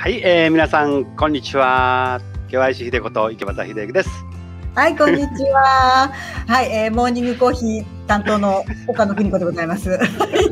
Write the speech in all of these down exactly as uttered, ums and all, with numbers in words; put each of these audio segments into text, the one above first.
はい、えー、皆さんこんにちは。ケーワイシー 秀子と池端秀幸です。 はい、こんにちは。はい、えー、モーニングコーヒー担当の岡野邦子でございます。はい、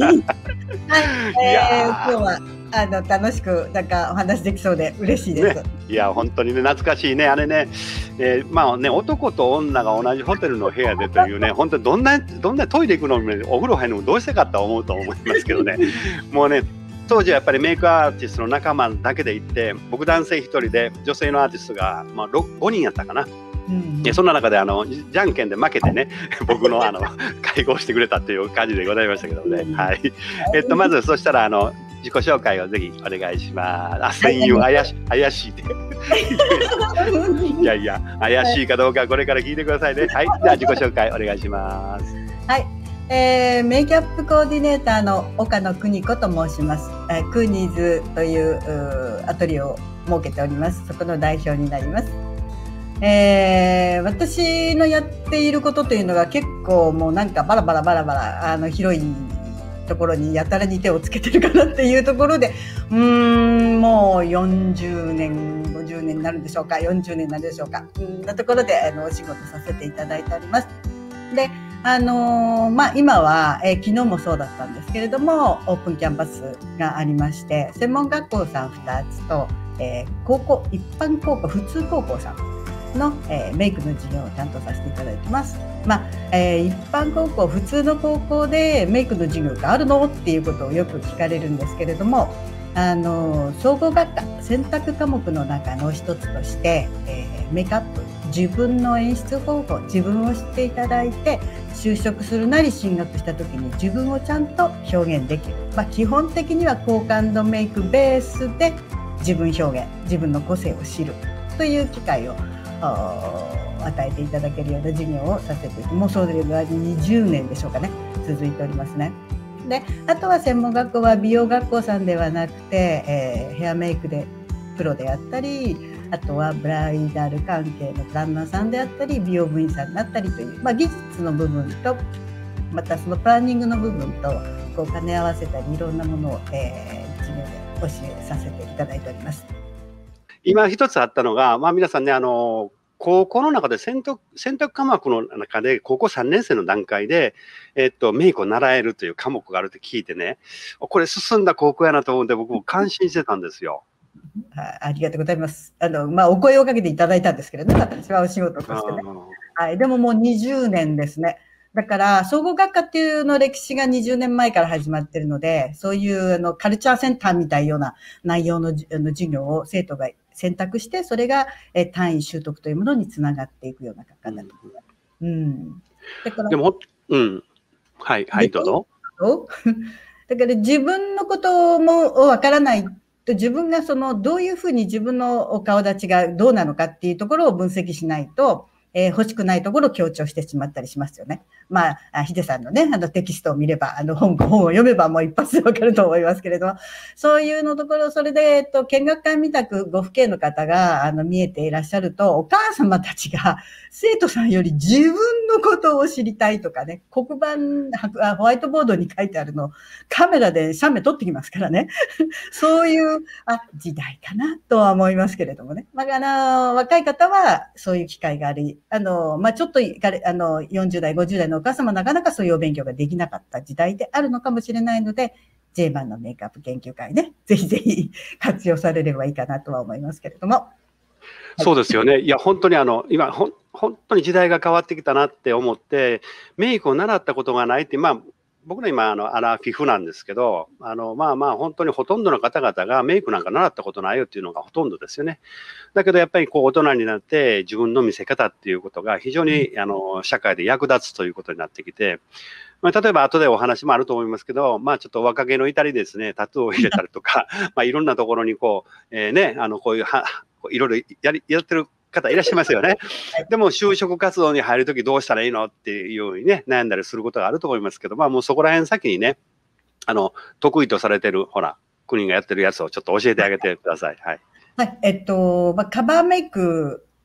えー、今日はあの楽しくなんかお話できそうで嬉しいです。 ね、いや本当にね懐かしいねあれね、えー、まあね男と女が同じホテルの部屋でというね本当にどんなどんなトイレ行くのも、ね、お風呂入るのもどうしてかと思うと思いますけどね。もうね当時はやっぱりメイクアーティストの仲間だけで行って僕男性ひとりで女性のアーティストが、まあ、ごにんやったかな。うん、そんな中であのじゃんけんで負けてね僕のあの会合してくれたっていう感じでございましたけどね、はい、えっとまずそしたらあの自己紹介をぜひお願いします。あ、戦友怪し怪しいでいやいや怪しいかどうかこれから聞いてくださいね。はい、じゃあ自己紹介お願いします。 はい、えー、メイキャップコーディネーターの岡野邦子と申します。えー、クーニーズというアトリエを設けております。そこの代表になります。えー、私のやっていることというのが結構もうなんかバラバラバラバラあの広いところにやたらに手をつけてるかなっていうところでうーんもうよんじゅうねんごじゅうねんになるんでしょうかよんじゅうねんになるでしょうかんなところであのお仕事させていただいております。であのー、まあ今は、えー、昨日もそうだったんですけれどもオープンキャンパスがありまして専門学校さんふたつと、えー、高校一般高校普通高校さんの、えー、メイクの授業を担当させていただいてます。まあえー、一般高校普通の高校でメイクの授業があるのっていうことをよく聞かれるんですけれどもあの総合学科選択科目の中の一つとして、えー、メイクアップ自分の演出方法自分を知っていただいて就職するなり進学した時に自分をちゃんと表現できる、まあ、基本的には好感度メイクベースで自分表現自分の個性を知るという機会を与えていただけるような授業をさせてもうそれがにじゅうねんでしょうかね続いておりますね。であとは専門学校は美容学校さんではなくて、えー、ヘアメイクでプロであったりあとはブライダル関係のプランナーさんであったり美容部員さんだったりという、まあ、技術の部分とまたそのプランニングの部分とこう兼ね合わせたりいろんなものを、えー、授業で教えさせていただいております。 今一つあったのが、まあ、皆さんねあの高校の中で選択選択科目の中で高校さんねん生の段階で、えっと、メイクを習えるという科目があるって聞いてねこれ進んだ高校やなと思って僕も感心してたんですよ。 あ, ありがとうございます。あの、まあ、お声をかけていただいたんですけれども、私はお仕事としてね。はい、でももうにじゅうねんですね。だから、総合学科っていうの歴史がにじゅうねんまえから始まってるので、そういうあのカルチャーセンターみたいような内容の、あの授業を生徒が選択して、それがえ単位習得というものにつながっていくような学科だと思います。うん。だから、 でも、うん。はい、はい、どうぞ。 だから自分のこともわからないと、自分がそのどういうふうに自分のお顔立ちがどうなのかっていうところを分析しないと、えー、欲しくないところを強調してしまったりしますよね。まあ、ヒデさんのね、あのテキストを見れば、あの本、本を読めばもう一発でわかると思いますけれども、そういうのところ、それで、えっと、見学会みたくご父兄の方が、あの、見えていらっしゃると、お母様たちが生徒さんより自分のことを知りたいとかね、黒板、ホワイトボードに書いてあるのをカメラで写メ撮ってきますからね。そういう、あ、時代かなとは思いますけれどもね。まあ、あの、若い方はそういう機会があり、あの、まあ、ちょっと、あの、よんじゅう代、ごじゅう代のお母様なかなかそういうお勉強ができなかった時代であるのかもしれないので、ジェイ マンのメイクアップ研究会ね、ぜひぜひ活用されればいいかなとは思いますけれども。 そうですよね。いや、本当にあの、今、ほん、本当に時代が変わってきたなって思って、メイクを習ったことがないって、まあ、僕の今、あの、アラフィフなんですけど、あの、まあまあ、本当にほとんどの方々がメイクなんか習ったことないよっていうのがほとんどですよね。だけど、やっぱりこう、大人になって自分の見せ方っていうことが非常に、あの、社会で役立つということになってきて、まあ、例えば後でお話もあると思いますけど、まあちょっと若気の至りですね、タトゥーを入れたりとか、まあいろんなところにこう、えー、ね、あの、こういうは、いろいろやり、やってる方いらっしゃいますよね。でも就職活動に入るときどうしたらいいのっていうようにね、悩んだりすることがあると思いますけど、まあもうそこら辺先にね、あの、得意とされてる、ほら、国がやってるやつをちょっと教えてあげてください。はい。 はい、えっと、まあ、カバーメイク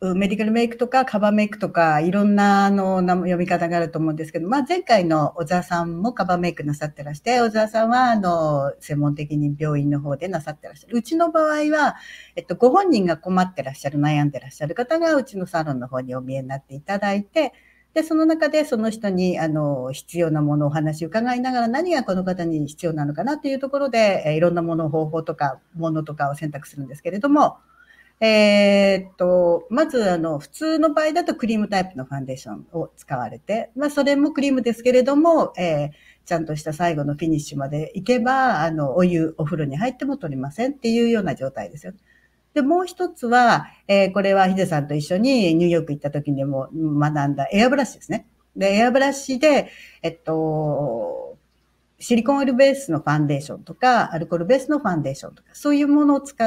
メディカルメイクとかカバーメイクとかいろんなあの読み方があると思うんですけど、まあ、前回の小沢さんもカバーメイクなさってらして、小沢さんはあの専門的に病院の方でなさってらっしゃる。うちの場合は、えっと、ご本人が困ってらっしゃる、悩んでらっしゃる方がうちのサロンの方にお見えになっていただいて、で、その中でその人にあの必要なものをお話を伺いながら、何がこの方に必要なのかなというところで、えいろんなもの、方法とかものとかを選択するんですけれども、えー、っと、まず、あの、普通の場合だとクリームタイプのファンデーションを使われて、まあ、それもクリームですけれども、えー、ちゃんとした最後のフィニッシュまでいけば、あの、お湯、お風呂に入っても取りませんっていうような状態ですよ。で、もう一つは、えー、これはヒデさんと一緒にニューヨーク行った時にも学んだエアブラシですね。で、エアブラシで、えっと、シリコンオイルベースのファンデーションとか、アルコールベースのファンデーションとか、そういうものを使って、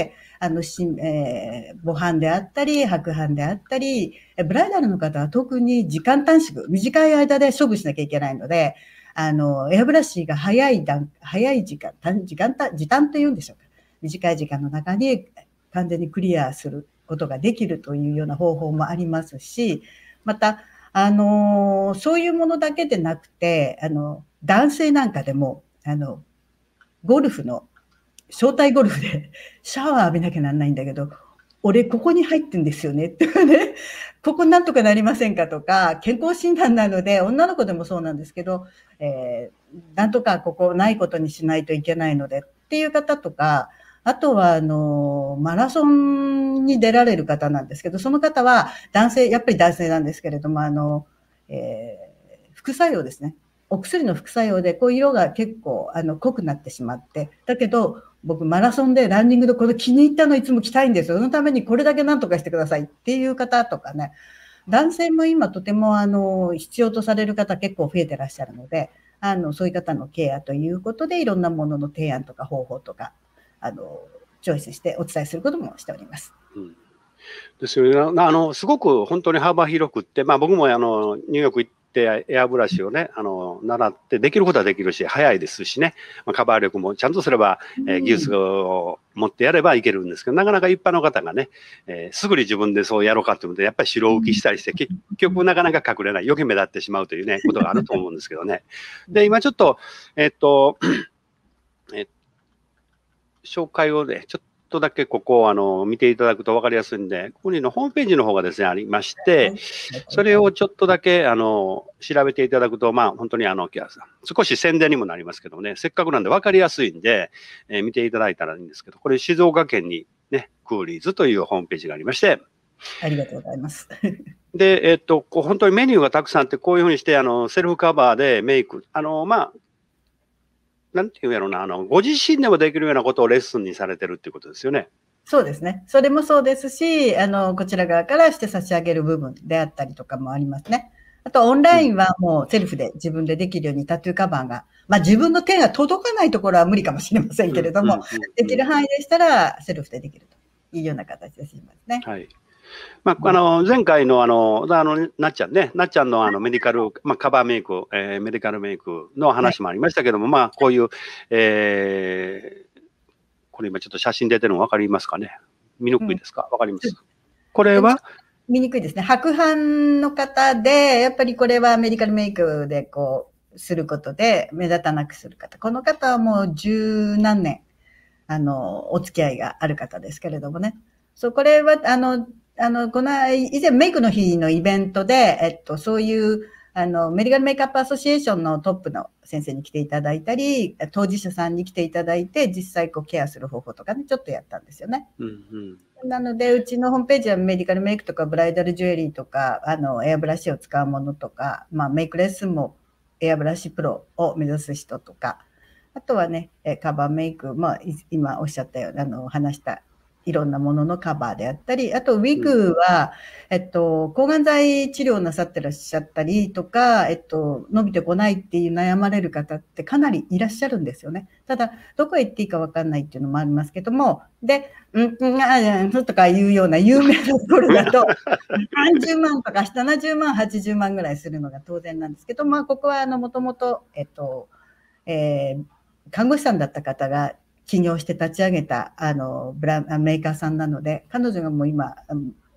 あの、しえー、母斑であったり、白斑であったり、ブライダルの方は特に時間短縮、短い間で勝負しなきゃいけないので、あの、エアブラシが早い段、早い時間、時間、時短というんでしょうか。短い時間の中に完全にクリアすることができるというような方法もありますし、また、あの、そういうものだけでなくて、あの、男性なんかでも、あの、ゴルフの、招待ゴルフでシャワー浴びなきゃなんないんだけど、俺ここに入ってんですよねってね、ここなんとかなりませんかとか、健康診断なので、女の子でもそうなんですけど、えー、なんとかここないことにしないといけないのでっていう方とか、あとは、あの、マラソンに出られる方なんですけど、その方は男性、やっぱり男性なんですけれども、あの、えー、副作用ですね。お薬の副作用で、こう色が結構、あの、濃くなってしまって、だけど、僕、マラソンでランニングでこれ気に入ったのいつも着たいんですよ。そのためにこれだけなんとかしてくださいっていう方とかね、男性も今とても、あの、必要とされる方結構増えてらっしゃるので、あの、そういう方のケアということで、いろんなものの提案とか方法とか、あの、チョイスしてお伝えすることもしております。 うん、ですよね。あの、すごく本当に幅広くって、まあ僕もあの、ニューヨーク行ってエアブラシをね、あの、習ってできることはできるし、早いですしね、まあ、カバー力もちゃんとすれば、えー、技術を持ってやればいけるんですけど、なかなか一般の方がね、えー、すぐに自分でそうやろうかって思って、やっぱり白浮きしたりして、結局なかなか隠れない、余計目立ってしまうというね、ことがあると思うんですけどね。で、今ちょっと、えっと、えっと、紹介をね、ちょっとだけここをあの見ていただくと分かりやすいんで、ここにのホームページの方がですね、ありまして、それをちょっとだけあの調べていただくと、まあ本当にあの、少し宣伝にもなりますけどね、せっかくなんで分かりやすいんで、えー、見ていただいたらいいんですけど、これ静岡県にね、クーリーズというホームページがありまして、 ありがとうございます。 で、えっと、こう本当にメニューがたくさんあって、こういうふうにして、あの、セルフカバーでメイク、あの、まあ、なんていうんやろうな、あの、ご自身でもできるようなことをレッスンにされてるっていうことですよね。 そうですね。それもそうですし、あの、こちら側からして差し上げる部分であったりとかもありますね。あと、オンラインはもうセルフで自分でできるようにタトゥーカバーが、まあ自分の手が届かないところは無理かもしれませんけれども、できる範囲でしたらセルフでできるというような形でしますね。 はい。まあ、あの前回のあのあのなっちゃんね、なっちゃんのあのメディカル、まあ、カバーメイク、えー、メディカルメイクの話もありましたけども、はい、まあこういう、えー、これ今ちょっと写真出てるの分かりますかね。見にくいですか？分かります？これは見にくいですね。白斑の方で、やっぱりこれはメディカルメイクでこうすることで目立たなくする方。この方はもう十何年あのお付き合いがある方ですけれどもね。そうこれはあの。あの、この、以前メイクの日のイベントで、えっと、そういう、あの、メディカルメイクアップアソシエーションのトップの先生に来ていただいたり、当事者さんに来ていただいて、実際こうケアする方法とかね、ちょっとやったんですよね。うんうん、なので、うちのホームページはメディカルメイクとかブライダルジュエリーとか、あの、エアブラシを使うものとか、まあ、メイクレッスンもエアブラシプロを目指す人とか、あとはね、カバーメイク、まあ、今おっしゃったような、あの、話した、いろんなもののカバーであったり、あとウィッグは、うん、えっと、抗がん剤治療なさってらっしゃったりとか、えっと、伸びてこないっていう悩まれる方ってかなりいらっしゃるんですよね。ただ、どこへ行っていいかわかんないっていうのもありますけども、で、うんうん、あんとかいうような有名なところだと、さんじゅうまんとかななじゅうまん、はちじゅうまんぐらいするのが当然なんですけど、まあ、ここはあの、もともと、えっと、えー、看護師さんだった方が、起業して立ち上げたあのブラメーカーさんなので、彼女がもう今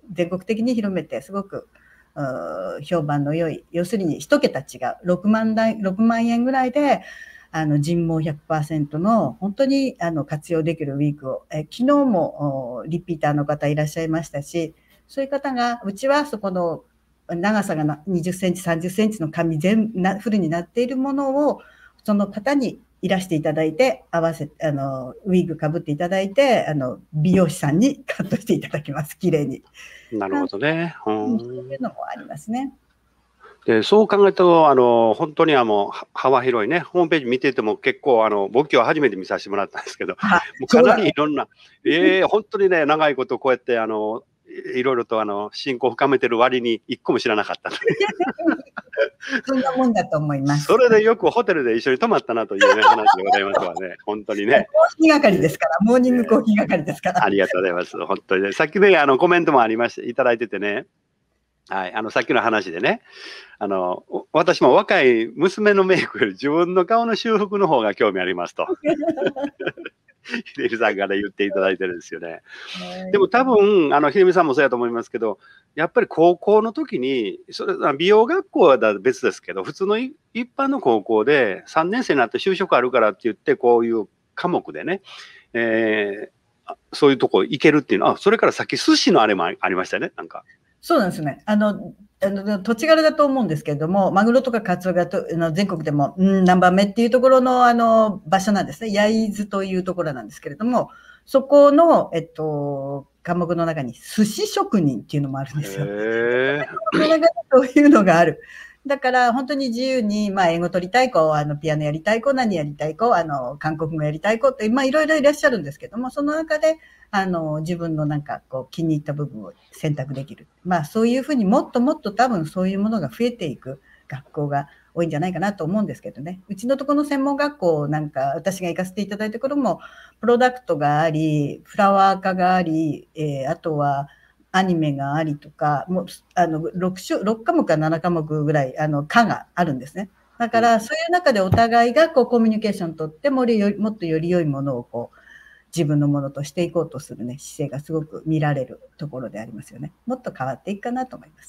全国的に広めて、すごく評判の良い、要するに一桁違う、ろくまんだい、ろくまんえんぐらいで、あの人毛 ひゃくパーセント の本当にあの活用できるウィークを、え昨日もリピーターの方いらっしゃいましたし、そういう方が、うちはそこの長さがにじゅっセンチ、さんじゅっセンチの紙全なフルになっているものを、その方にいらしていただいて、合わせ、あの、ウィーグかぶっていただいて、あの、美容師さんにカットしていただきます。綺麗に。 なるほどね。 うん、そういうのもありますね。 でそう考えると、あの本当にあの幅広いね、ホームページ見てても結構、あの僕今日初めて見させてもらったんですけど、もうかなりいろんな、えー、本当にね、長いことこうやってあのいろいろとあの親交を深めてる割に一個も知らなかったそんなもんだと思います。 それでよくホテルで一緒に泊まったなという、ね、話でございますわね、本当にね。 コーヒー係ですから、モーニングコーヒー係ですから。 ありがとうございます、本当にね。さっきね、あのコメントもありまして、いただいててね、はい、あのさっきの話でね、あの私も若い娘のメイクより自分の顔の修復の方が興味ありますと。秀美さんから言っていただいてるんですよね。でも多分あの秀美さんもそうやと思いますけど、やっぱり高校の時にそれ美容学校は別ですけど、普通の一般の高校でさんねん生になって就職あるからって言って、こういう科目でね、えー、そういうとこ行けるっていうのは、それからさっき寿司のあれもありましたよね、なんか。 そうなんですね。あの、あの土地柄だと思うんですけれども、マグロとかカツオがとあの全国でも、うん、何番目っていうところのあの場所なんですね。焼津というところなんですけれども、そこの、えっと、科目の中に寿司職人っていうのもあるんですよ。へー。そういうのがある。だから本当に自由に、まあ、英語取りたい子、あのピアノやりたい子、何やりたい子、あの韓国語やりたい子って、まあ、いろいろいらっしゃるんですけども、その中であの自分のなんかこう気に入った部分を選択できる。まあ、そういうふうにもっともっと多分そういうものが増えていく学校が多いんじゃないかなと思うんですけどね。うちのところの専門学校なんか私が行かせていただいた頃もプロダクトがあり、フラワー科があり、えー、あとはアニメがありとか、もうあの 6, 6科目かなな科目ぐらいあの科があるんですね。だからそういう中でお互いがこうコミュニケーション取ってももっとより良いものをこう自分のものとしていこうとするね姿勢がすごく見られるところでありますよね。もっと変わっていくかなと思います。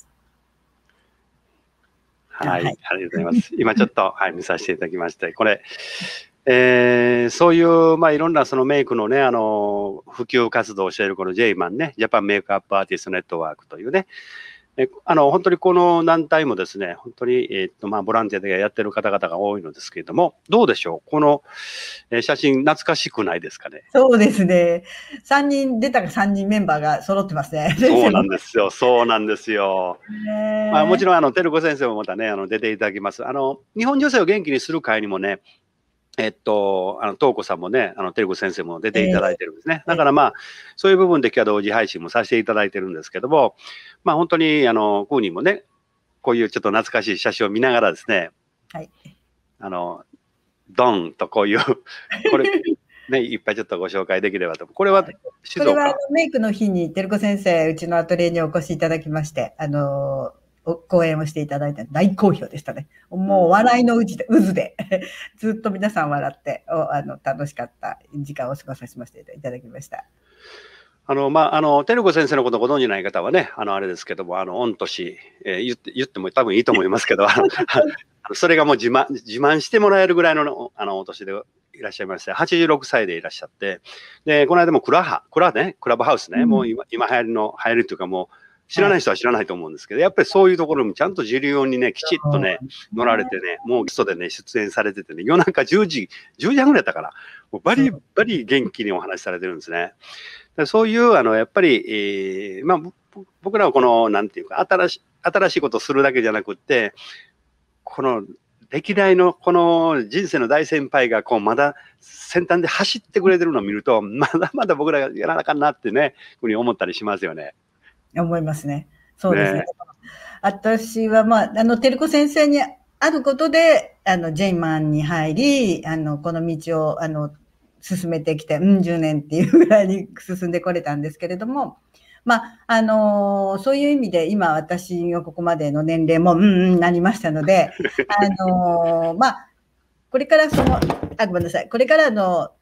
はい、はい、ありがとうございます。今ちょっと、はい、見させていただきまして、これ、えー、そういう、まあ、いろんなそのメイクのね、あの、普及活動をしているこの ジェイマン ね、ジャパンメイクアップアーティストネットワークというね、えあの本当にこの団体もですね、本当に、えーっとまあ、ボランティアでやってる方々が多いのですけれども、どうでしょう、この、えー、写真、懐かしくないですかね。 そうですね、さんにん、出たかさんにんメンバーが揃ってますね。 そうなんですよ、そうなんですよ。まあ、もちろん、あの照子先生もまたね、あの出ていただきます。あの日本女性を元気にする会にもね、えっと、あの、東子さんもね、あの、照子先生も出ていただいてるんですね。だからまあ、そういう部分で今日は同時配信もさせていただいてるんですけども、まあ本当に、あの、クーニーもね、こういうちょっと懐かしい写真を見ながらですね、 はい。 あの、ドンとこういう、これ、ね、いっぱいちょっとご紹介できればと。これは静岡。 これはメイクの日に、照子先生、うちのアトリエにお越しいただきまして、あの、講演をしていただいて大好評でしたね。もう笑いの渦で、渦でずっと皆さん笑ってあの楽しかった時間を過ごさせましていただきました。 あのまああの照子先生のことご存じない方はね、あのあれですけども、あの御年、えー、言って言っても多分いいと思いますけど、あのそれがもう自慢自慢してもらえるぐらいのあのお年でいらっしゃいまして、はちじゅうろくさいでいらっしゃって、でこの間もクラハクラねクラブハウスね、うん、もう今今流行りの流行りというかもう知らない人は知らないと思うんですけど、やっぱりそういうところもちゃんと重要にね、きちっとね、乗られてね、もうゲストでね、出演されててね、夜中じゅうじ、じゅうじはんぐらいだったから、もうバリバリ元気にお話しされてるんですね。そういう、あの、やっぱり、えー、まあ、僕らはこの、なんていうか、新し、新しいことをするだけじゃなくって、この、歴代のこの人生の大先輩がこうまだ先端で走ってくれてるのを見ると、まだまだ僕らがやらなあかんなってね、ふうに思ったりしますよね。 思いますね。そうですね。ね、私は、まあ、あの、照子先生にあることで、あの、ジェイマンに入り、あの、この道を、あの、進めてきて、うん、じゅうねんっていうぐらいに進んでこれたんですけれども、まあ、あのー、そういう意味で、今、私のここまでの年齢も、うん、うん、なりましたので、あのー、まあ、これからその、あ、ごめんなさい、これからの、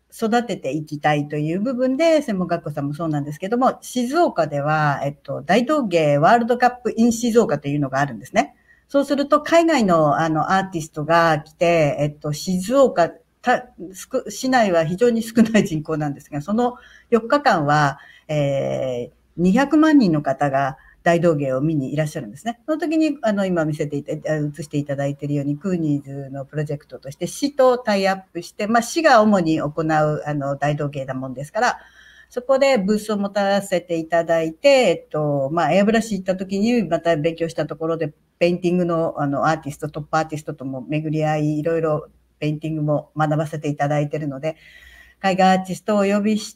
育てていきたいという部分で、専門学校さんもそうなんですけども、静岡では、えっと、大道芸ワールドカップ in 静岡というのがあるんですね。そうすると、海外のあのアーティストが来て、えっと、静岡、た市内は非常に少ない人口なんですが、そのよっかかんは、えー、にひゃくまんにんの方が大道芸を見にいらっしゃるんですね。その時に、あの、今見せていた、映していただいているように、クーニーズのプロジェクトとして市とタイアップして、まあ、市が主に行う、あの、大道芸なもんですから、そこでブースを持たせていただいて、えっと、まあ、エアブラシ行った時にまた勉強したところで、ペインティングの、あの、アーティスト、トップアーティストとも巡り合い、いろいろペインティングも学ばせていただいているので、海外アーティストをお呼びして、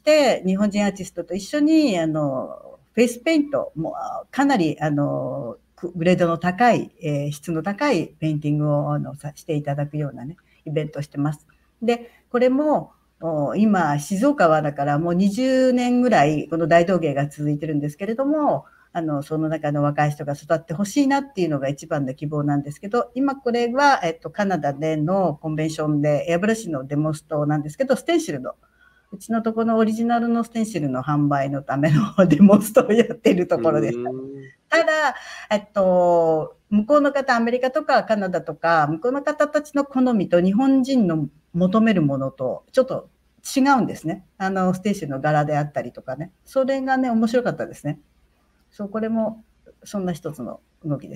日本人アーティストと一緒に、あの、フェイスペイントもかなり、あの、グレードの高い、えー、質の高いペインティングをあのさしていただくようなね、イベントをしてます。で、これも、今、静岡はだからもうにじゅうねんぐらいこの大道芸が続いてるんですけれども、あの、その中の若い人が育ってほしいなっていうのが一番の希望なんですけど、今これは、えっと、カナダでのコンベンションでエアブラシのデモストなんですけど、ステンシルの、うちのところのオリジナルのステンシルの販売のためのデモストをやっているところです。ただ、えっと、向こうの方、アメリカとかカナダとか、向こうの方たちの好みと日本人の求めるものとちょっと違うんですね。あの、ステーションの柄であったりとかね。それがね、面白かったですね。そう、これも、そんな一つの動きです。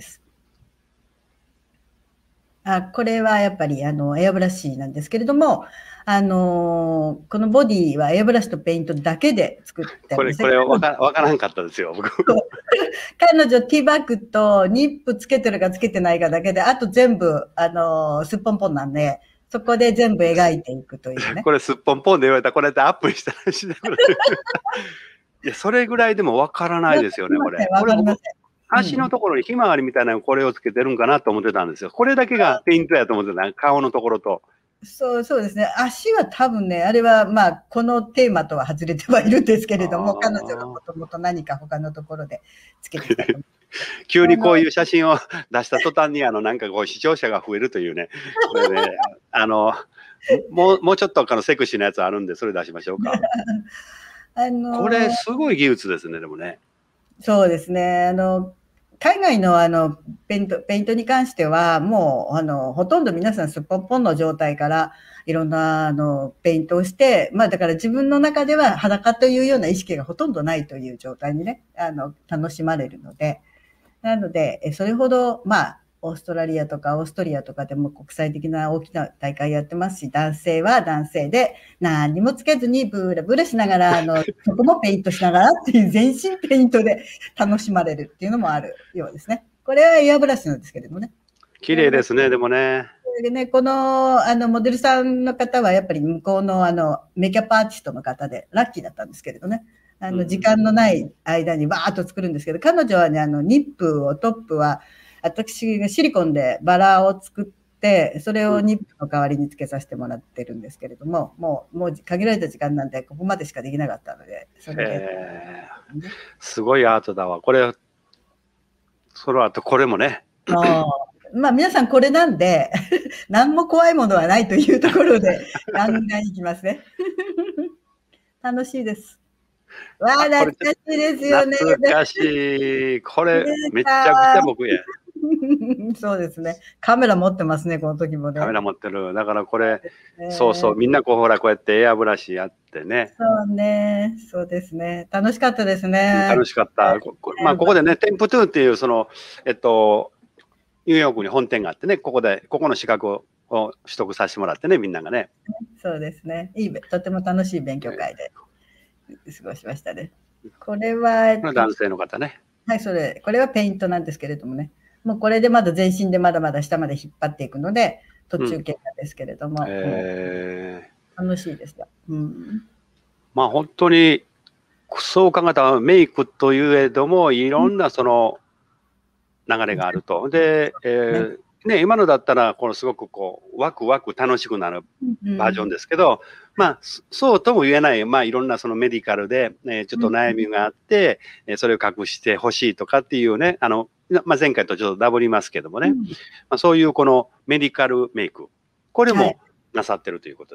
あ、これはやっぱり、あの、エアブラシなんですけれども、あの、このボディはエアブラシとペイントだけで作ってるんです。これ、これわか、わからんかったですよ、僕。 彼女、ティーバッグとニップつけてるかつけてないかだけで、あと全部、あの、すっぽんぽんなんで、そこで全部描いていくというね。 これすっぽんぽんで言われたら、これでアップしたらしい。いや、それぐらいでもわからないですよね、これ。 わかりません。 足のところにひまわりみたいなこれをつけてるんかなと思ってたんですよ。これだけがペイントやと思ってた、顔のところと。 そう、そうですね。足は多分ね、あれはまあ、このテーマとは外れてはいるんですけれども、彼女がもともと何か他のところでつけてたと思う。 急にこういう写真を出した途端に、あの、なんかこう視聴者が増えるというね。これね、あの、もう、もうちょっとあのセクシーなやつあるんで、それ出しましょうか。あのー、これすごい技術ですね、でもね。 そうですね。あの、海外のあの、ペイント、ペイントに関しては、もう、あの、ほとんど皆さんすっぽんぽんの状態から、いろんな、あの、ペイントをして、まあだから自分の中では裸というような意識がほとんどないという状態にね、あの、楽しまれるので、なので、それほど、まあ、オーストラリアとかオーストリアとかでも国際的な大きな大会やってますし、男性は男性で何にもつけずにブラブラしながら、あの、そこもペイントしながらっていう全身ペイントで楽しまれるっていうのもあるようですね。これはエアブラシなんですけれどもね。 綺麗ですね、でもね。 でね、この、あの、モデルさんの方はやっぱり向こうのあの、メイキャップアーティストの方でラッキーだったんですけれどね。あの、時間のない間にバーッと作るんですけど、彼女はね、あの、ニップを、トップは、私がシリコンでバラを作って、それをニップの代わりにつけさせてもらってるんですけれども、もう、もう限られた時間なんで、ここまでしかできなかったので、それで。 すごいアートだわ。これ、その後、これもね。 あまあ、皆さんこれなんで、何も怖いものはないというところで、ガンガンいきますね。楽しいです。わあ、懐かしいですよね。 懐かしい。これ、めちゃくちゃ僕や。 そうですね。カメラ持ってますね、この時もね。 カメラ持ってる。だからこれ、えー、そうそう、みんなこう、ほら、こうやってエアブラシやってね。 そうね、そうですね。楽しかったですね。 楽しかった。えー、まあ、ここでね、テンプトゥーっていう、その、えっと、ニューヨークに本店があってね、ここで、ここの資格を取得させてもらってね、みんながね。 そうですね。いい、とても楽しい勉強会で過ごしましたね。これは、えっと、 男性の方ね。 はい、それ、これはペイントなんですけれどもね。もうこれでまだ全身でまだまだ下まで引っ張っていくので、途中経過ですけれども、うんえー、楽しいですよ。うん、 まあ本当に、そう考えたらメイクといえども、いろんなその流れがあると。で、えー、ね、今のだったら、このすごくこう、ワクワク楽しくなるバージョンですけど、うん、まあ、そうとも言えない、まあいろんなそのメディカルで、えー、ちょっと悩みがあって、うん、それを隠してほしいとかっていうね、あの、まあ、前回とちょっとダブりますけどもね、うん、まあ、そういうこのメディカルメイク、これもなさってるということで。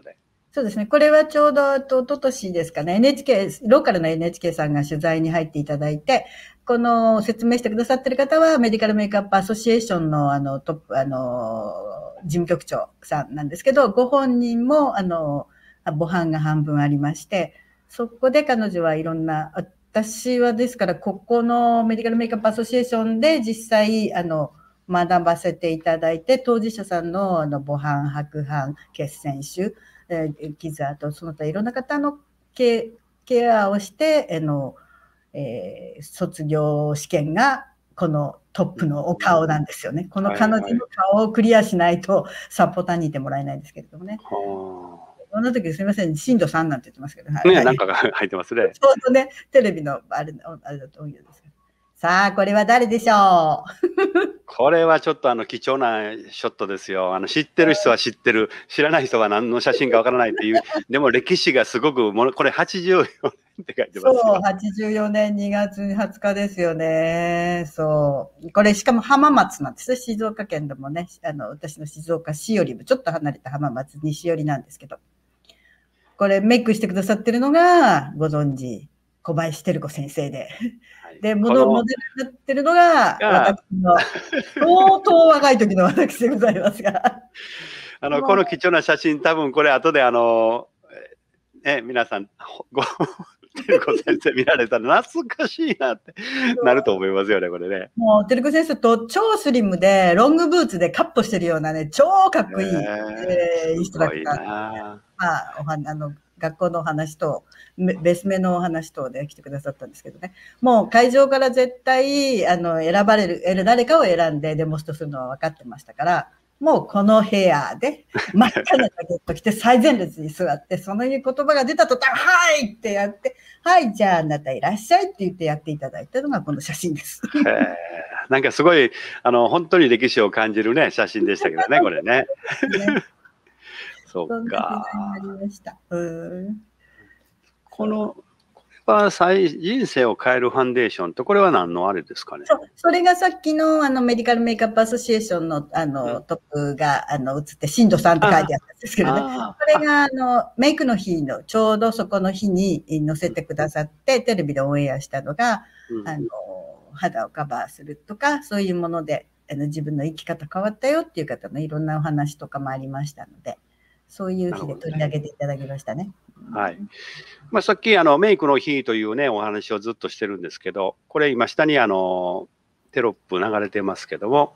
そうですね。これはちょうど、と、おととしですかね。エヌエイチケー、ローカルの エヌエイチケー さんが取材に入っていただいて、この説明してくださってる方は、メディカルメイクアップアソシエーションの、あの、トップ、あの、事務局長さんなんですけど、ご本人も、あの、母班が半分ありまして、そこで彼女はいろんな、私はですから、ここのメディカルメイクアップアソシエーションで実際、あの、学ばせていただいて、当事者さんの、あの、母班、白斑、血栓腫、えー、傷跡、その他いろんな方のケ、ケアをして、あの、えー、卒業試験がこのトップのお顔なんですよね。この彼女の顔をクリアしないとサポーターにいてもらえないんですけれどもね。この時すみません、震度さんなんて言ってますけど。 はい、ね、なんかが入ってますね。 そうそうね、テレビのあれ、あれだと思うんですけど。さあ、これは誰でしょうこれはちょっとあの貴重なショットですよ。あの知ってる人は知ってる、知らない人は何の写真かわからないっていう、でも歴史がすごく、もこれはちじゅうよねんって書いてますよ。 そう、はちじゅうよねんにがつはつかですよね。そう。これしかも浜松なんですよ。静岡県でもね、あの、私の静岡市よりもちょっと離れた浜松西寄りなんですけど。これメイクしてくださってるのが、ご存知、小林照子先生で。で、モデルになってるのが、私の、相当若い時の私でございますが。 あの、この貴重な写真、多分これ後であの、え、皆さん、ご、照子先生見られたら懐かしいなってなると思いますよね、これね。 もう、照子先生と超スリムで、ロングブーツでカットしてるようなね、超かっこいい、えー、インストラクター。まあ、おはあの、学校のお話と、別名のお話とで来てくださったんですけどね。もう会場から絶対、あの、選ばれる、誰かを選んでデモストするのは分かってましたから、もうこの部屋で、真っ赤なジャケット着て最前列に座って、その言葉が出た途端、はいってやって、はい、じゃああなたいらっしゃいって言ってやっていただいたのがこの写真です。 なんかすごい、あの、本当に歴史を感じるね、写真でしたけどね、これね。ねそうか。そんな時代になりました。うん。 この、これは人生を変えるファンデーションと、これは何のあれですかね。 そう、それがさっきのあのメディカルメイクアップアソシエーションのあの、うん、トップがあの映って、震度さんって書いてあったんですけどね。これがあのメイクの日のちょうどそこの日に載せてくださって、テレビでオンエアしたのが、うん、あの肌をカバーするとか、そういうものであの自分の生き方変わったよっていう方のいろんなお話とかもありましたので。そういう日で取り上げていただきましたね。 はい。まあ、さっきあのメイクの日というねお話をずっとしてるんですけど、これ今下にあのテロップ流れてますけども、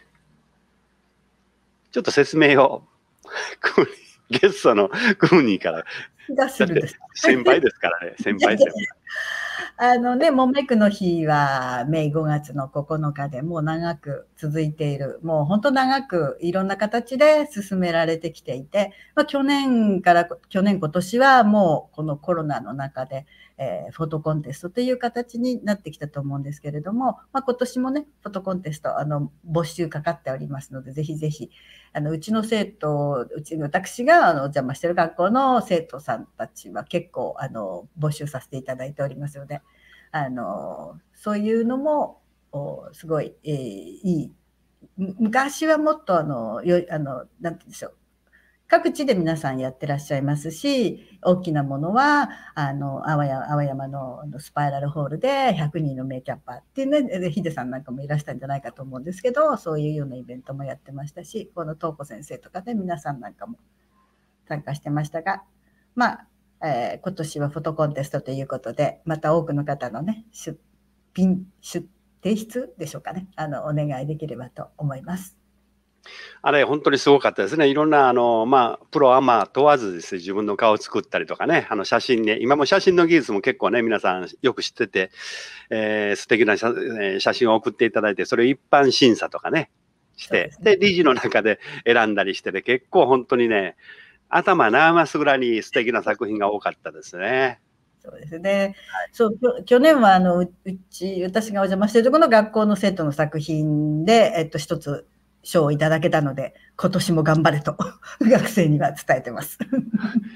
ちょっと説明をゲストのクーニーから。先輩ですからね、先輩です。 あのね、もうメイクの日はメイごがつのここのかでもう長く続いている、もう本当長くいろんな形で進められてきていて、まあ、去年から去年今年はもうこのコロナの中で、えー、フォトコンテストという形になってきたと思うんですけれども、まあ、今年もねフォトコンテストあの募集かかっておりますので、ぜひぜひあのうちの生徒、うち私があのお邪魔している学校の生徒さんたちは結構あの募集させていただいておりますので、あのそういうのもすごい、えー、いい。昔はもっとあのよあのなんて言うんでしょう、各地で皆さんやってらっしゃいますし、大きなものはあの青山、青山のスパイラルホールでひゃくにんのメイキャッパーっていうね、ヒデさんなんかもいらしたんじゃないかと思うんですけど、そういうようなイベントもやってましたし、この東子先生とかで、ね、皆さんなんかも参加してましたが、まあえー、今年はフォトコンテストということで、また多くの方のね、出品、出提出でしょうかね、あのお願いできればと思います。 あれ本当にすごかったですね。いろんなあの、まあ、プロアマ問わずですね、自分の顔を作ったりとかね、あの写真ね、今も写真の技術も結構ね、皆さんよく知ってて、えー、素敵な 写, 写真を送っていただいて、それを一般審査とかね、して、で、理事の中で選んだりしてて、結構本当にね、頭悩ますぐらいに素敵な作品が多かったですね。 そうですね。はい、そう去年はあのうち私がお邪魔しているところの学校の生徒の作品で、えっと、一つ賞をいただけたので、今年も頑張れと学生には伝えてます。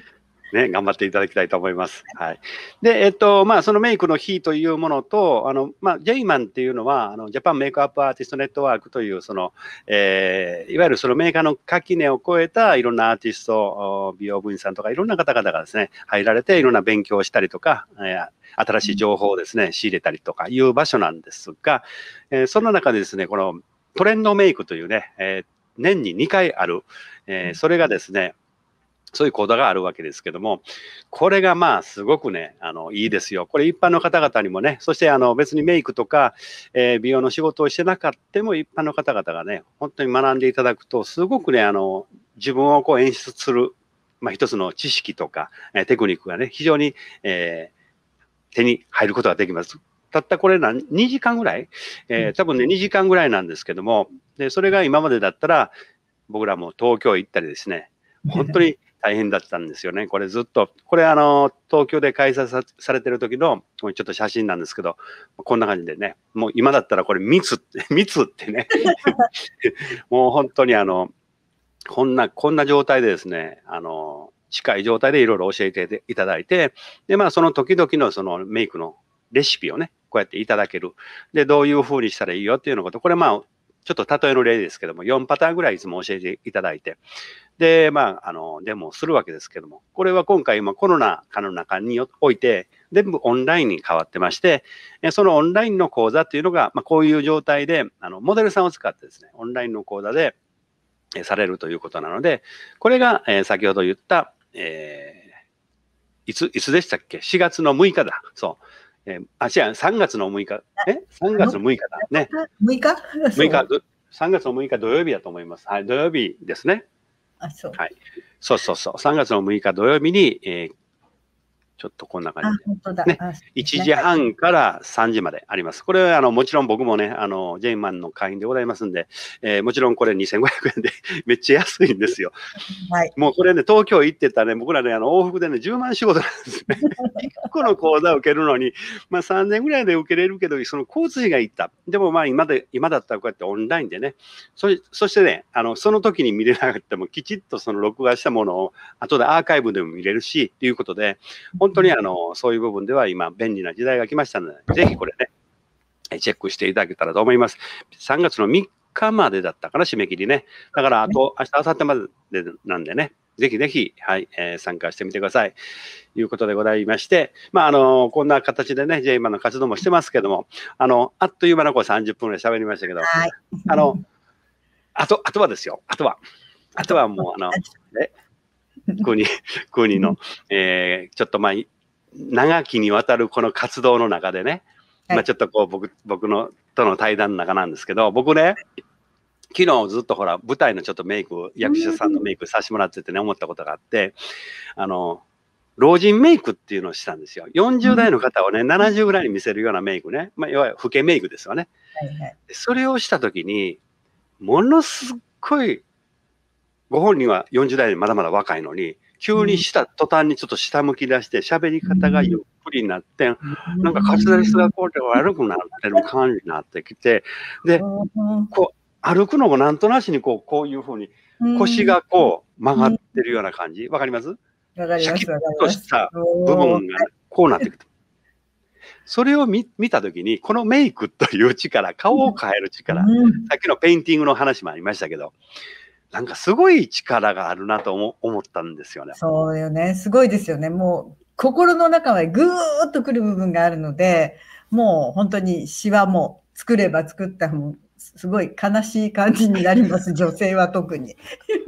ね、頑張っていただきたいと思います。はい。で、えっと、まあ、そのメイクの日というものと、あの、まあ、ジェイマンっていうのは、あの、ジャパンメイクアップアーティストネットワークという、その、えー、いわゆるそのメーカーの垣根を越えたいろんなアーティスト、美容部員さんとかいろんな方々がですね、入られていろんな勉強をしたりとか、えー、新しい情報をですね、仕入れたりとかいう場所なんですが、えー、その中でですね、このトレンドメイクというね、えー、年ににかいある、えー、それがですね、そういう講座があるわけですけども、これがまあすごくね、あのいいですよ。これ一般の方々にもね、そしてあの別にメイクとか、えー、美容の仕事をしてなかったも一般の方々がね、本当に学んでいただくと、すごくね、あの自分をこう演出する、まあ、一つの知識とか、えー、テクニックがね、非常に、えー、手に入ることができます。たったこれなにじかんぐらい、えー、多分ねにじかんぐらいなんですけども、でそれが今までだったら僕らも東京行ったりですね、本当に大変だったんですよね。これずっと、これあの、東京で開催さ、されてる時の、ちょっと写真なんですけど、こんな感じでね、もう今だったらこれ密って、密ってね、もう本当にあの、こんな、こんな状態でですね、あの、近い状態でいろいろ教えていただいて、で、まあその時々のそのメイクのレシピをね、こうやっていただける。で、どういう風にしたらいいよっていうのこと、これまあ、ちょっと例えの例ですけども、よんパターンぐらいいつも教えていただいて、で、まあ、あの、デモをするわけですけども、これは今回、今コロナ禍の中において、全部オンラインに変わってまして、そのオンラインの講座っていうのが、まあ、こういう状態で、あの、モデルさんを使ってですね、オンラインの講座で、えされるということなので、これが、えー、先ほど言った、えー、いつ、いつでしたっけ ?しがつのむいかだ。そう。えー、あ、違う、さんがつのむいか。え ?さんがつのむいかだ。ね。 むいか ?むいか、さんがつのむいか土曜日だと思います。はい、土曜日ですね。 あ、そう。 はい。そうそうそう。さんがつのむいか土曜日に、えー、ちょっとこんな感じで。 本当だ。 ね、いちじはんからさんじまであります。これはあのもちろん僕もね、あのジェイマンの会員でございますんで、えー、もちろんこれにせんごひゃくえんでめっちゃ安いんですよ。はい、もうこれね、東京行ってたらね、僕らね、あの往復でね、じゅうまん仕事なんですね。いっこの講座を受けるのに、まあさんねんぐらいで受けれるけど、その交通費がいった。でもまあ今で、今だったらこうやってオンラインでね、そそしてね、あのその時に見れなくても、きちっとその録画したものを後でアーカイブでも見れるし、ということで、本当にあの、そういう部分では今便利な時代が来ましたので、ぜひこれね、チェックしていただけたらと思います。さんがつのみっかまでだったかな、締め切りね。だからあと、明日、明後日までなんでね、ぜひぜひ、はい、えー、参加してみてください。ということでございまして、まあ、あの、こんな形でね、ジェイマンの活動もしてますけども、あの、あっという間のこうさんじゅっぷんぐらい喋りましたけど、はい、あの、あと、あとはですよ、あとは、あとはもう、あの、え国、国の、えー、ちょっとまあ、長きにわたるこの活動の中でね、はい、まあちょっとこう僕、僕のとの対談の中なんですけど、僕ね、昨日ずっとほら、舞台のちょっとメイク、役者さんのメイクさせてもらっててね、思ったことがあって、あの、老人メイクっていうのをしたんですよ。よんじゅうだいの方をね、ななじゅうぐらいに見せるようなメイクね、まあ、いわゆる老けメイクですよね。はいはい、それをしたときに、ものすっごい、ご本人はよんじゅうだいでまだまだ若いのに、急にした途端にちょっと下向き出して、喋り方がゆっくりになって、なんか滑舌がこうで悪くなってる感じになってきて、で、こう、歩くのもなんとなしにこう、こういうふうに腰がこう曲がってるような感じ。わかります？ わかります。シャキッとした部分がこうなってくる。それを 見, 見たときに、このメイクという力、顔を変える力、さっきのペインティングの話もありましたけど、なんかすごい力があるなと思思ったんですよね。 そうよね。すごいですよね。もう心の中までぐーっとくる部分があるので、もう本当にシワも作れば作ったもすごい悲しい感じになります。女性は特に。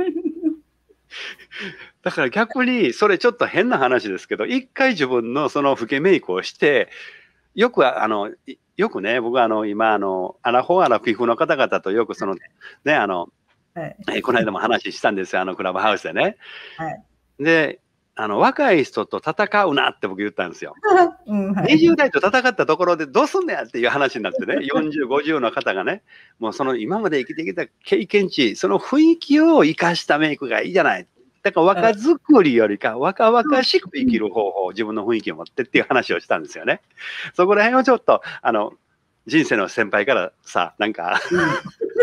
だから逆にそれちょっと変な話ですけど、一回自分のその老けメイクをして、よくあのよくね、僕はあの今あのアラフォーアラフィフの方々とよくそのねあの。はい、この間も話したんですよ、あのクラブハウスでね。はい、であの、若い人と戦うなって僕言ったんですよ。うんはい、にじゅうだいと戦ったところでどうすんねやっていう話になってね、よんじゅう、ごじゅうの方がね、もうその今まで生きてきた経験値、その雰囲気を生かしたメイクがいいじゃない。だから若作りよりか若々しく生きる方法、自分の雰囲気を持ってっていう話をしたんですよね。そこら辺をちょっと、あの、人生の先輩からさ、なんか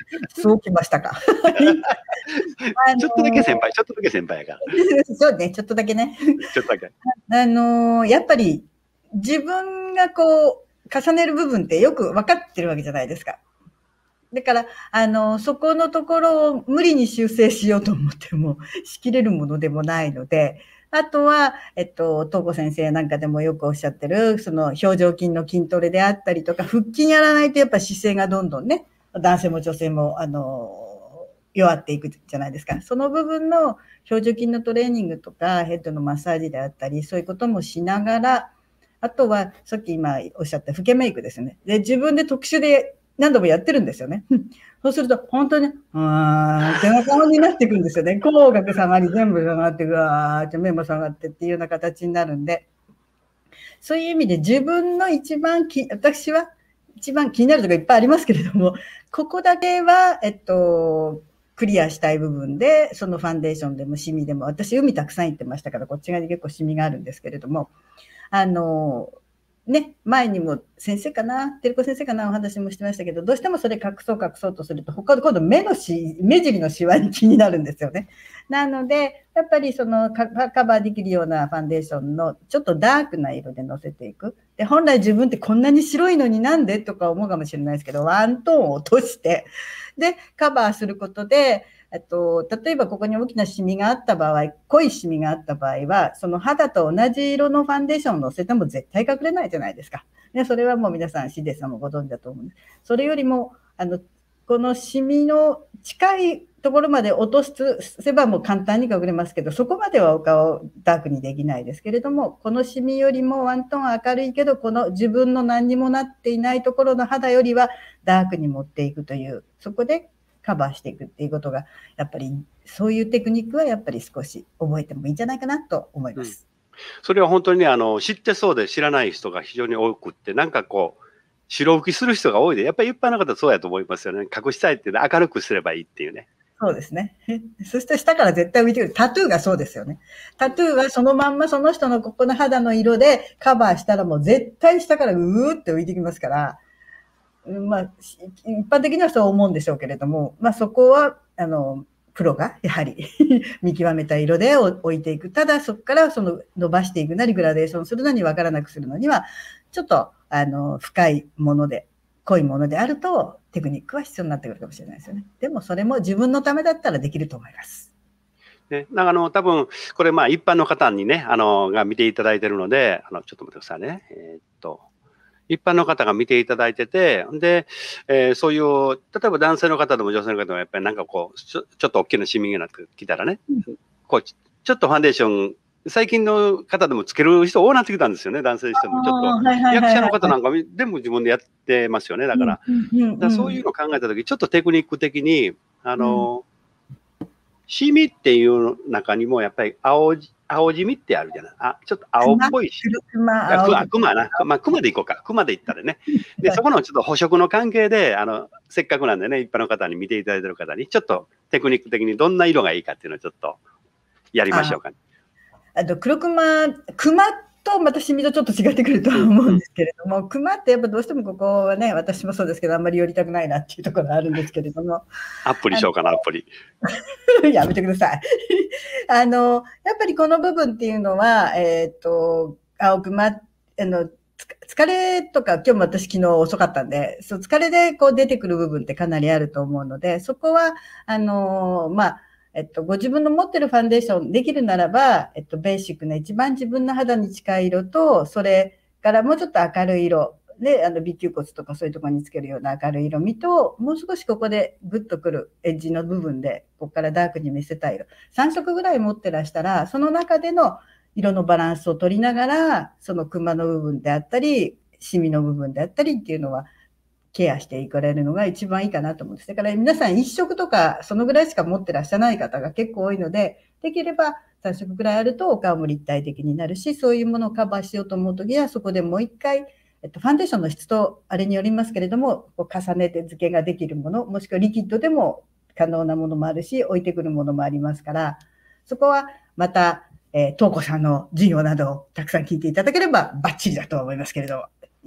そうきましたか。 ちょっとだけ先輩、ちょっとだけ先輩やから。 そうね、ちょっとだけね。 ちょっとだけ。 あのー、やっぱり自分がこう、重ねる部分ってよく分かってるわけじゃないですか。だから、あの、そこのところを無理に修正しようと思っても、しきれるものでもないので、あとは、えっと、東子先生なんかでもよくおっしゃってる、その表情筋の筋トレであったりとか、腹筋やらないとやっぱ姿勢がどんどんね、男性も女性も、あの、弱っていくじゃないですか。その部分の表情筋のトレーニングとか、ヘッドのマッサージであったり、そういうこともしながら、あとは、さっき今おっしゃった老けメイクですよね。で、自分で特殊で何度もやってるんですよね。そうすると、本当に、あーってな顔になっていくんですよね。口角下がり、全部下がって、うわーって目も下がってっていうような形になるんで、そういう意味で自分の一番き、私は一番気になるところいっぱいありますけれども、ここだけは、えっと、クリアしたい部分で、そのファンデーションでもシミでも、私海たくさん行ってましたから、こっち側に結構シミがあるんですけれども、あの、ね、前にも先生かな、照子先生かな、お話もしてましたけど、どうしてもそれ隠そう隠そうとすると、他今度目のし、目尻のシワに気になるんですよね。なので、やっぱりそのカバーできるようなファンデーションのちょっとダークな色でのせていく。で、本来自分ってこんなに白いのになんでとか思うかもしれないですけど、ワントーンを落として、で、カバーすることで、えっと、例えばここに大きなシミがあった場合、濃いシミがあった場合は、その肌と同じ色のファンデーションをのせても絶対隠れないじゃないですか。で、それはもう皆さん、シデさんもご存知だと思うんです。それよりも、あの、このシミの近いところまで落とせばもう簡単に隠れますけど、そこまではお顔をダークにできないですけれども、このシミよりもワントーン明るいけど、この自分の何にもなっていないところの肌よりはダークに持っていくという、そこでカバーしていくっていうことが、やっぱりそういうテクニックはやっぱり少し覚えてもいいんじゃないかなと思います。 うん、それは本当にね、あの知ってそうで知らない人が非常に多くって、なんかこう白浮きする人が多いで、やっぱり一般の方はそうやと思いますよね。隠したいっていうのは明るくすればいいっていうね。 そうですね。そして下から絶対浮いてくる。タトゥーがそうですよね。タトゥーはそのまんまその人のここの肌の色でカバーしたらもう絶対下からうーって浮いてきますから、まあ、一般的にはそう思うんでしょうけれども、まあそこは、あの、プロがやはり見極めた色で置いていく。ただそこからその伸ばしていくなりグラデーションするのに分からなくするのには、ちょっとあの深いもので、濃いものであるとテクニックは必要になってくるかもしれないですよね。でもそれも自分のためだったらできると思います。 ね、なんかあの多分これまあ一般の方にね、あのが見ていただいているので、あのちょっと待ってくださいね。えー、っと。一般の方が見ていただいてて、で、えー、そういう、例えば男性の方でも女性の方でもやっぱりなんかこう、ちょちょっと大きなシミになってきたらね、うん、こう、ちょっとファンデーション、最近の方でもつける人多くなってきたんですよね、男性の人も。ちょっと、役者の方なんかでも自分でやってますよね、だから。だからそういうのを考えたとき、ちょっとテクニック的に、あの、うん、シミっていう中にもやっぱり青青じみってあるじゃない。あ、ちょっと青っぽいし。熊、熊な。まあ、熊でいこうか。熊でいったらね。で、そこのちょっと補色の関係で、あの、せっかくなんでね、一般の方に見ていただいてる方に、ちょっとテクニック的にどんな色がいいかっていうのをちょっとやりましょうかね。 あと、黒熊、熊とまたシミとちょっと違ってくるとは思うんですけれども、熊ってやっぱどうしてもここはね、私もそうですけど、あんまり寄りたくないなっていうところあるんですけれども。 アプリしようかな、アプリ。 やめてください。あの、やっぱりこの部分っていうのは、えっと、青熊、あの、疲れとか、今日も私昨日遅かったんで、そう疲れでこう出てくる部分ってかなりあると思うので、そこは、あの、まあ、えっと、ご自分の持ってるファンデーションできるならば、えっと、ベーシックな一番自分の肌に近い色と、それからもうちょっと明るい色で、あの、微球骨とかそういうところにつけるような明るい色味と、もう少しここでグッとくるエッジの部分で、ここからダークに見せたい色。さん色ぐらい持ってらしたら、その中での色のバランスを取りながら、そのクマの部分であったり、シミの部分であったりっていうのは、ケアしていかれるのが一番いいかなと思うんです。だから皆さん一色とかそのぐらいしか持ってらっしゃらない方が結構多いので、できればさん色ぐらいあるとお顔も立体的になるし、そういうものをカバーしようと思うときはそこでもう一回、えっと、ファンデーションの質とあれによりますけれども、こう重ねて付けができるもの、もしくはリキッドでも可能なものもあるし、置いてくるものもありますから、そこはまた、えー、東子さんの授業などをたくさん聞いていただければバッチリだと思いますけれども。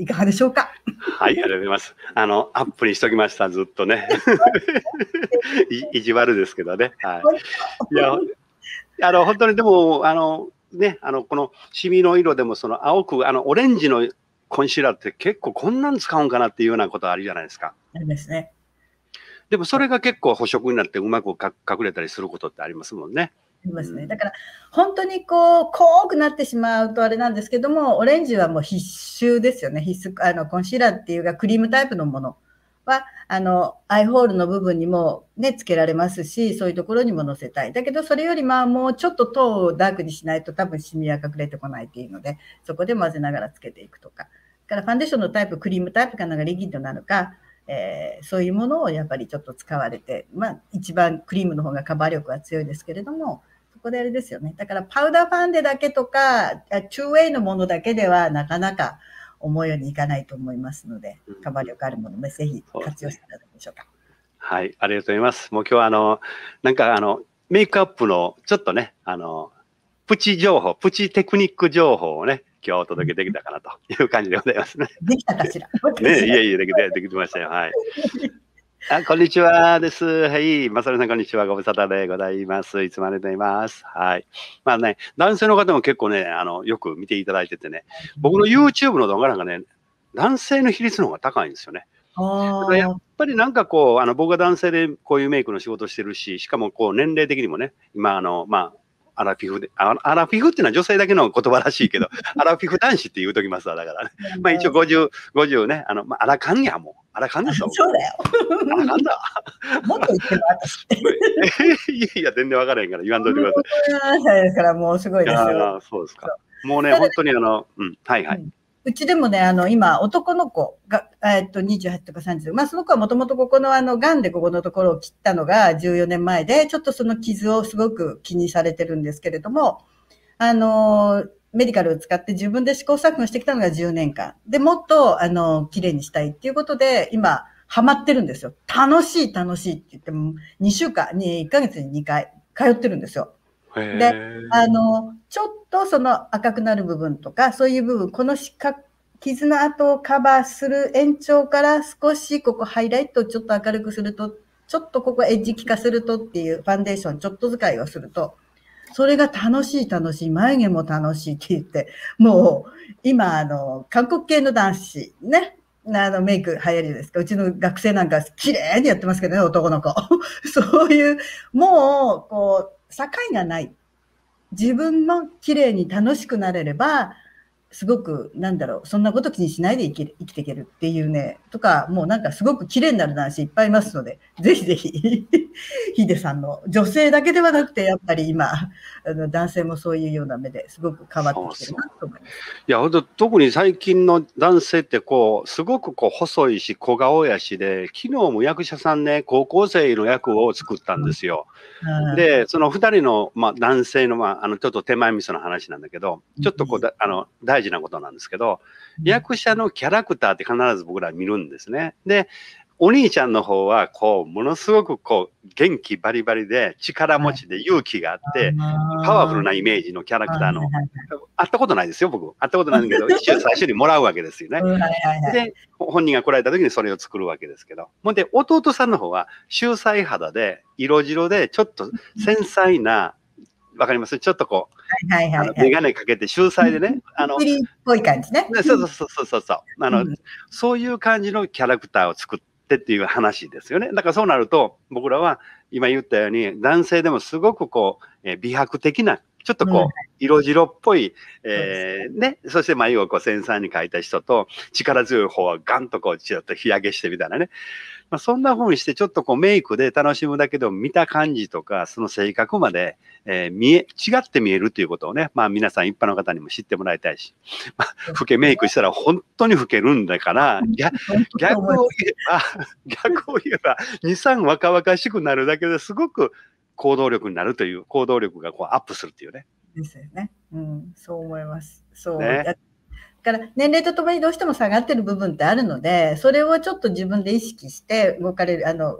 いかがでしょうか。 はい、ありがとうございます。あの、アップにしときました、ずっとね。い意地悪ですけどね。はい。いや、あの、本当にでも、あの、ね、あの、このシミの色でも、その青く、あの、オレンジのコンシーラーって結構こんなん使うんかなっていうようなことあるじゃないですか。 ありですね。 でもそれが結構補色になってうまくか隠れたりすることってありますもんね。 ありますね。だから本当にこう濃くなってしまうとあれなんですけども、オレンジはもう必須ですよね。必須、あのコンシーラーっていうかクリームタイプのものはあのアイホールの部分にもねつけられますし、そういうところにものせたい。だけどそれよりまあもうちょっとトーンをダークにしないと多分シミは隠れてこないっていうので、そこで混ぜながらつけていくとか。だからファンデーションのタイプ、クリームタイプかなんかリキッドなのか。えー、そういうものをやっぱりちょっと使われて、まあ、一番クリームの方がカバー力は強いですけれども、そこであれですよね。だからパウダーファンデだけとか、ツーウェイのものだけではなかなか思うようにいかないと思いますので、カバー力あるものでぜひ活用していただきましょうか。 はい、ありがとうございます。もう今日はあの、なんかあの、メイクアップのちょっとね、あの、プチ情報、プチテクニック情報をね、今日お届けできたかなという感じでございますね。 できたかしら。 ね、いえいえ、できて、できてましたよ。はい。あ、こんにちはです。はい、まさるさん、こんにちは。ご無沙汰でございます。いつもありがとうございます。はい。まあね、男性の方も結構ね、あの、よく見ていただいててね、僕の YouTube の動画なんかね、男性の比率の方が高いんですよね。だからやっぱりなんかこう、あの、僕が男性でこういうメイクの仕事してるし、しかもこう、年齢的にもね、今、あの、まあ、アラフィフで、アラフィフっていうのは女性だけの言葉らしいけど、アラフィフ男子って言うときますわ、だからね。まあ一応ごじゅう、ごじゅうね、あの、まあ、アラカンやもう。アラカンですよ。 そうだよ。 アラカンだ。 もっと言ってる私。 いやいや、全然分からへんから言わんといてください。 だからもうすごいですよ。 ああ、そうですか。もうね、本当にあの、うん、はいはい。うんうちでもね、あの、今、男の子が、えっと、にじゅうはちとかさんじゅう、まあ、その子はもともとここのあの、癌でここのところを切ったのがじゅうよねんまえで、ちょっとその傷をすごく気にされてるんですけれども、あの、メディカルを使って自分で試行錯誤してきたのがじゅうねんかん。で、もっと、あの、綺麗にしたいっていうことで、今、ハマってるんですよ。楽しい、楽しいって言っても、にしゅうかんにいっかげつににかい通ってるんですよ。で、あの、ちょっとその赤くなる部分とか、そういう部分、この傷の跡をカバーする延長から少しここハイライトをちょっと明るくすると、ちょっとここエッジ効かせるとっていうファンデーションちょっと使いをすると、それが楽しい楽しい、眉毛も楽しいって言って、もう今あの、韓国系の男子ね、あのメイク流行りですか。うちの学生なんか綺麗にやってますけどね、男の子。そういう、もう、こう、境がない。自分の綺麗に楽しくなれれば、すごく、なんだろう、そんなこと気にしないで生きる、生きていけるっていうね、とか、もうなんかすごく綺麗になる男子いっぱいいますので、ぜひぜひ、ヒデさんの女性だけではなくて、やっぱり今、あの男性もそういうような目ですごく変わってきてるなと思います。 いや、本当特に最近の男性ってこう、すごくこう細いし、小顔やしで、昨日も役者さんね、高校生の役を作ったんですよ。うん、で、その二人の、まあ、男性の、まあ、あの、ちょっと手前味噌の話なんだけど、ちょっとこう、だあの、大事なことなんですけど、役者のキャラクターって必ず僕ら見るんですね。で、お兄ちゃんの方は、こう、ものすごくこう、元気バリバリで、力持ちで勇気があって、パワフルなイメージのキャラクターの、会ったことないですよ、僕。会ったことないんだけど、一応最初にもらうわけですよね。で、本人が来られた時にそれを作るわけですけど。ほんで、弟さんの方は、秀才肌で、色白で、ちょっと繊細な、わかりますちょっとこう、はいはいはいはい、メガネかけて秀才でね。 あの、っぽい感じね。 そうそうそうそうそう。あの、うん、そういう感じのキャラクターを作ってっていう話ですよね。だからそうなると、僕らは今言ったように、男性でもすごくこう、えー、美白的な、ちょっとこう、うん、色白っぽい、えー、ね、そして眉をこう繊細に描いた人と、力強い方はガンとこう、ちょっと日焼けしてみたいなね。まあ、そんな風にしてちょっとこうメイクで楽しむだけでも見た感じとか、その性格まで、えー、見え、違って見えるということをね、まあ皆さん一般の方にも知ってもらいたいし、まあ、老けメイクしたら本当に老けるんだから、逆, 逆を言えば、逆を言えば、に、さん若々しくなるだけですごく行動力になるという、行動力がこうアップするっていうね。 ですよね。うん、そう思います。そう。ね、だから年齢とともにどうしても下がってる部分ってあるので、それをちょっと自分で意識して動かれる、あの、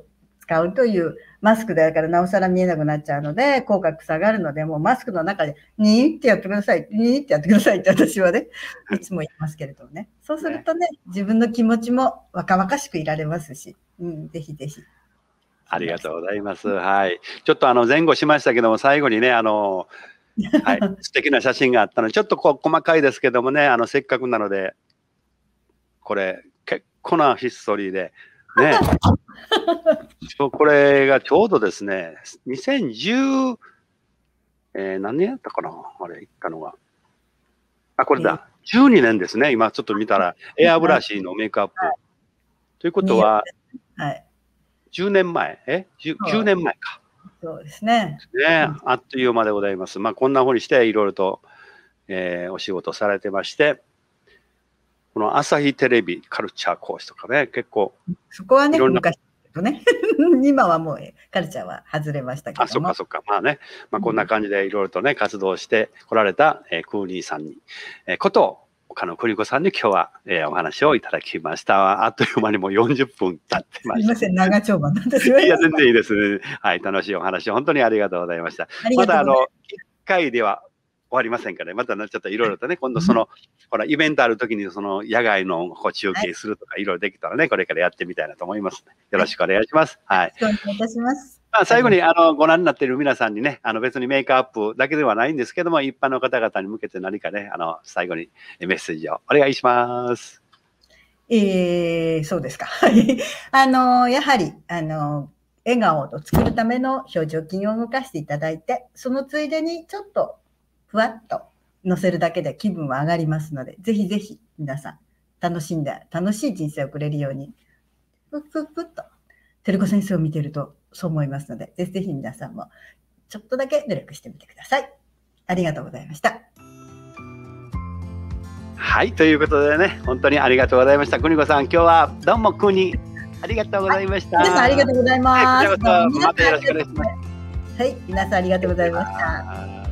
使うというマスクだからなおさら見えなくなっちゃうので口角下がるので、もうマスクの中でニーってやってください、ニーってやってくださいって私はねいつも言いますけれどもね、そうするとね自分の気持ちも若々しくいられますし、うん、ぜひぜひ。 ありがとうございます。はい。ちょっとあの前後しましたけども、最後にね、あの、はい、素敵な写真があったので、ちょっとこう細かいですけどもね、あのせっかくなので、これ結構なヒストリーで、ね、これがちょうどですね、にせんじゅう、えー、何年やったかな、あれ、行ったのが。あ、これだ、じゅうにねんですね、今ちょっと見たら、エアブラシのメイクアップ。はい、ということは、はい、じゅうねんまえ、え 10, きゅうねんまえか。 そうですね。 ね、あっという間でございます。まあ、こんなふうにしていろいろと、えー、お仕事されてまして、この朝日テレビカルチャー講師とかね、結構。 そこはね、昔とね、今はもうカルチャーは外れましたけども。 あ、そっかそっか。まあね、まあ、こんな感じでいろいろとね、活動してこられた、えー、クーニーさんに、えー、ことを、岡野邦子さんに今日は、えー、お話をいただきました。あっという間にもうよんじゅっぷん経ってました。すみません、長丁場なんですよ。 いや、全然いいですね。はい、楽しいお話、本当にありがとうございました。また、あの、いっかいでは終わりませんからね、またちょっといろいろとね、今度その、ほら、イベントあるときに、その、野外のこう中継するとか、いろいろできたらね、これからやってみたいなと思います。よろしくお願いします。はい。 よろしくお願いいたします。 まあ、最後にあのご覧になっている皆さんにね、あの別にメイクアップだけではないんですけども、一般の方々に向けて何かね、あの最後にメッセージをお願いします。 えー、そうですか。あのやはりあの笑顔を作るための表情筋を動かしていただいて、そのついでにちょっとふわっと乗せるだけで気分は上がりますので、ぜひぜひ皆さん楽しんで楽しい人生を送れるように、ふっふっふっと照子先生を見てるとそう思いますので、ぜひぜひ皆さんもちょっとだけ努力してみてください。ありがとうございました。 はい、ということでね、本当にありがとうございました。邦子さん、今日はどうもくにありがとうございました。 皆さんありがとうございます。 はい、こちらこそまたよろしくお願いします。 はい、皆さんありがとうございました。